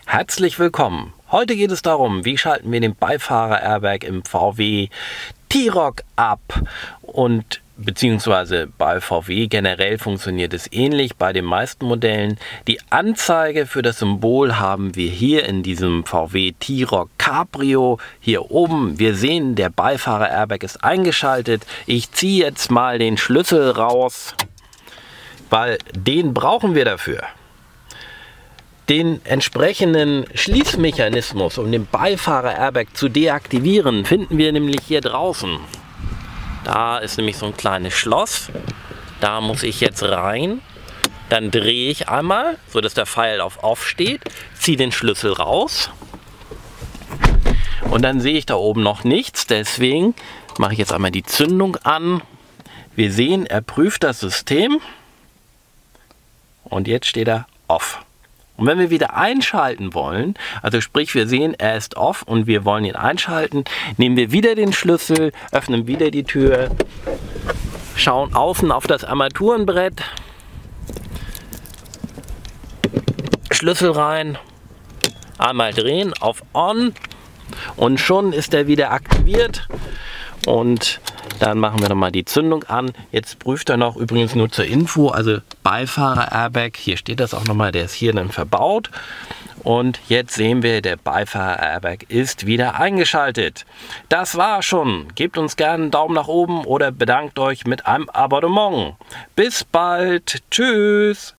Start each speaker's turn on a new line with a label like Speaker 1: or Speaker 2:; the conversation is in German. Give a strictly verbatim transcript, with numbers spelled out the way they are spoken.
Speaker 1: Herzlich willkommen. Heute geht es darum, wie schalten wir den Beifahrer-Airbag im V W T-Roc ab und beziehungsweise bei V W generell funktioniert es ähnlich bei den meisten Modellen. Die Anzeige für das Symbol haben wir hier in diesem V W T-Roc Cabrio hier oben. Wir sehen, der Beifahrer-Airbag ist eingeschaltet. Ich ziehe jetzt mal den Schlüssel raus, weil den brauchen wir dafür. Den entsprechenden Schließmechanismus, um den Beifahrer-Airbag zu deaktivieren, finden wir nämlich hier draußen. Da ist nämlich so ein kleines Schloss. Da muss ich jetzt rein. Dann drehe ich einmal, sodass der Pfeil auf Off steht, ziehe den Schlüssel raus. Und dann sehe ich da oben noch nichts. Deswegen mache ich jetzt einmal die Zündung an. Wir sehen, er prüft das System. Und jetzt steht er Off. Und wenn wir wieder einschalten wollen, also sprich wir sehen, er ist off und wir wollen ihn einschalten, nehmen wir wieder den Schlüssel, öffnen wieder die Tür, schauen außen auf das Armaturenbrett, Schlüssel rein, einmal drehen auf On und schon ist er wieder aktiviert. Und dann machen wir nochmal die Zündung an. Jetzt prüft er noch, übrigens nur zur Info, also Beifahrer-Airbag, hier steht das auch nochmal, der ist hier dann verbaut. Und jetzt sehen wir, der Beifahrer-Airbag ist wieder eingeschaltet. Das war schon. Gebt uns gerne einen Daumen nach oben oder bedankt euch mit einem Abonnement. Bis bald. Tschüss.